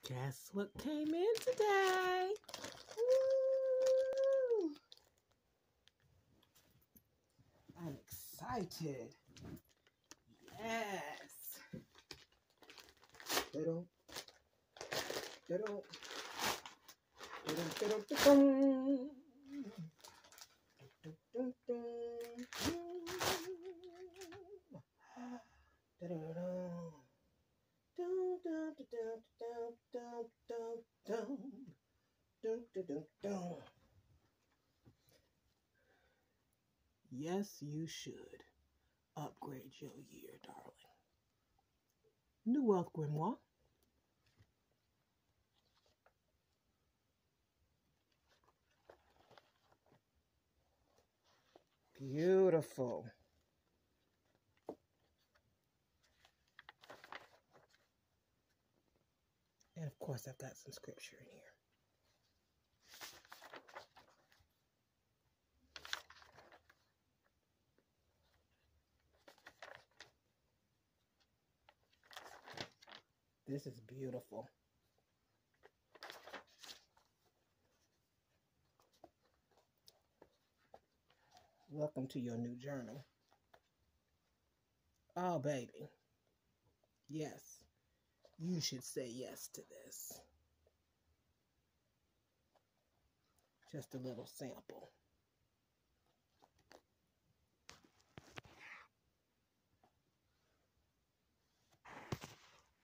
Guess what came in today? Woo! I'm excited. Yes. Da-dum. Da-dum. Da-dum, da-dum, da-dum. Da-dum, da-dum, da-dum. Dum, dum, dum, dum, dum, dum, dum. Dum, dum, dum, dum. Yes, you should upgrade your year, darling. New Wealth Grimoire. Beautiful. And of course, I've got some scripture in here. This is beautiful. Welcome to your new journal. Oh, baby. Yes, you should say yes to this. Just a little sample.